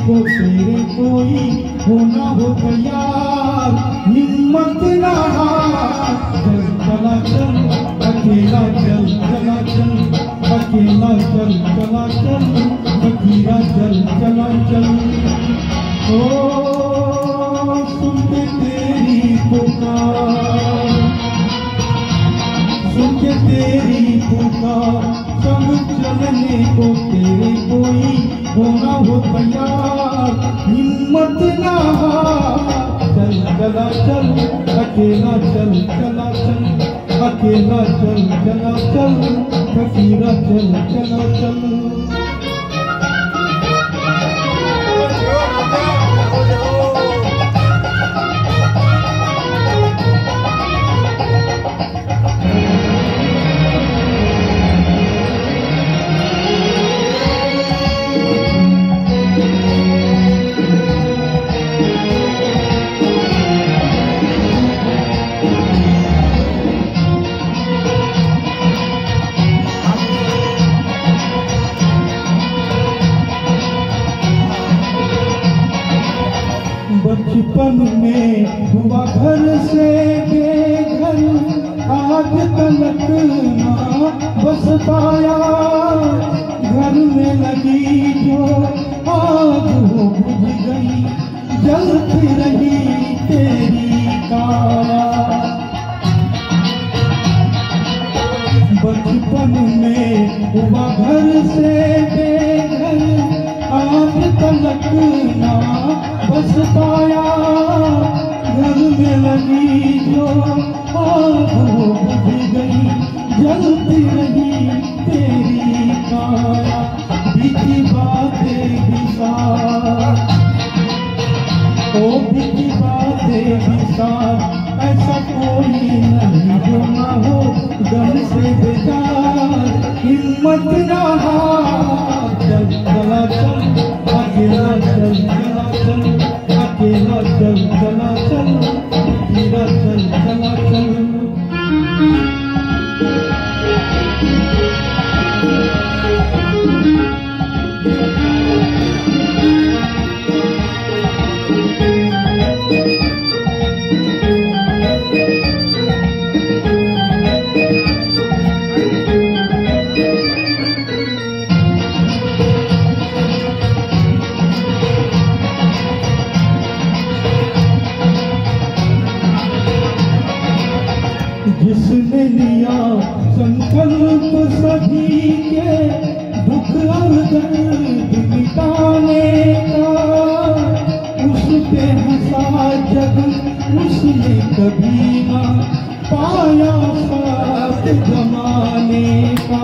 को तेरे कोई होना हो तैयार, हिम्मत ना हार। चल चला चल अकेला चल चला चल, अकेला चल चला चल, फकीरा चल चला चल। ओ सुन के तेरी पुकार, सुन के तेरी पुकार, संग चलने को तेरे कोई होना हो तैयार, हिम्मत ना हार। चल चला चल अकेला चल चला चल, अकेला चल चला चल, फकीरा चल चला चल। बचपन में हुआ घर से बेघर, आज तलक ना बस पाया। घर में लगी जो आग वो बुझ गई, जलती रही तेरी काया। बचपन में हुआ घर से बेघर, आज तलक ना बस पाया। घर में लगी जो आग वो बुझ गई, जलती रही तेरी काया। बीती बातें विसार, ओ बीती बातें विसार, ऐसा कोई नहीं जो ना हो गम से बेजार, हिम्मत ना हार। चल चला चल अकेला चल चला चल, अकेला चल चला चल, फकीरा चल चला चल। जिसने लिया संकल्प सभी के दुख और दर्द मिटाने का, उस पे हंसा जग उसने कभी ना पाया साथ जमाने का।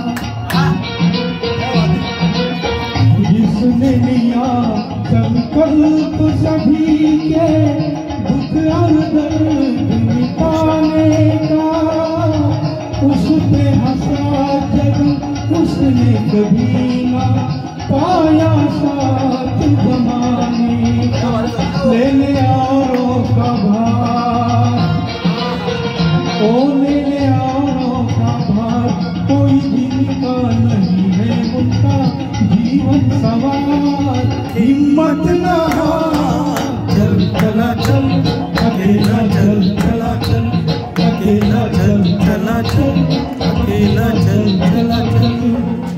जिसने लिया संकल्प सभी के दुख और दर्द मिटाने का, उस पे हंसा जग उसने कभी ना पाया साथ जमाने का। ले ले औरों का भार, ओ ले ले औरों का भार, कोई जिनका नहीं है उनका जीवन सवार, हिम्मत ना हार। चल चला चल अकेला चल चला चल, अकेला चल चला चल, अकेला चल चला चल।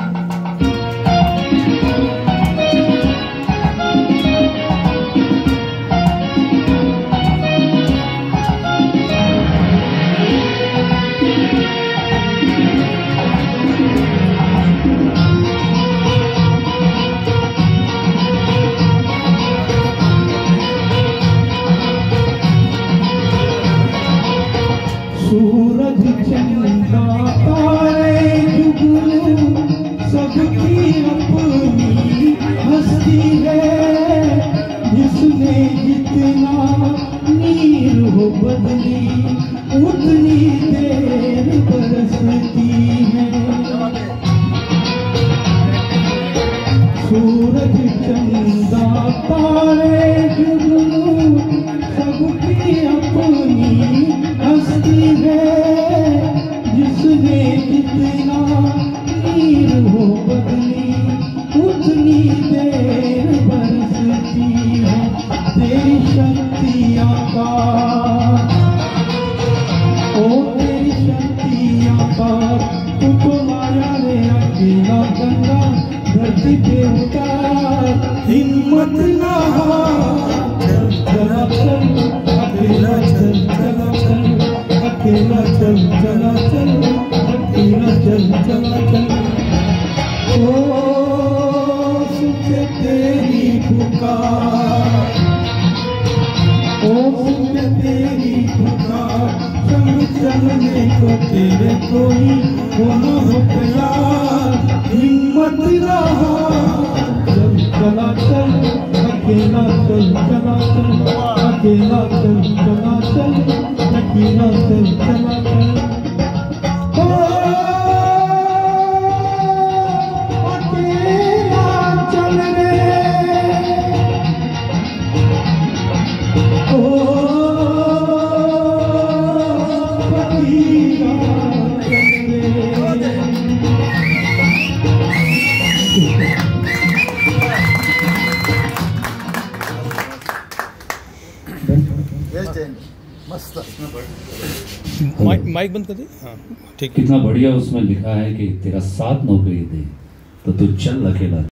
सूरज चंदा तारे जुगनू सबकी अपनी हस्ती है, जिसने जितना नीर हो बदली उतनी देर बरसती है। सूरज चंदा तारे जुगनू सबकी अपनी हस्ती है, जिसने जितना नीर हो बदली उतनी देर बरस पे उतार, हिम्मत ना हार, चल चला चल, अकेला चल चला चल, अकेला चल चला चल, अकेला चल चला चल। ओ सुखे तेरी पुकार, ओ सुखे तेरी पुकार, संग चलने को तेरे कोई हो न हो तैयार, हिम्मत ना हार, चल चला चल, अकेला चल चला चल, अकेला चल चला चल, अकेला चल चला चल। अकेला चल रे, ओ अकेला चल रे। मस्त। माइक बंद कर दे। हाँ ठीक है। कितना बढ़िया उसमें लिखा है कि तेरा साथ नौकरी दे तो तू चल अकेला।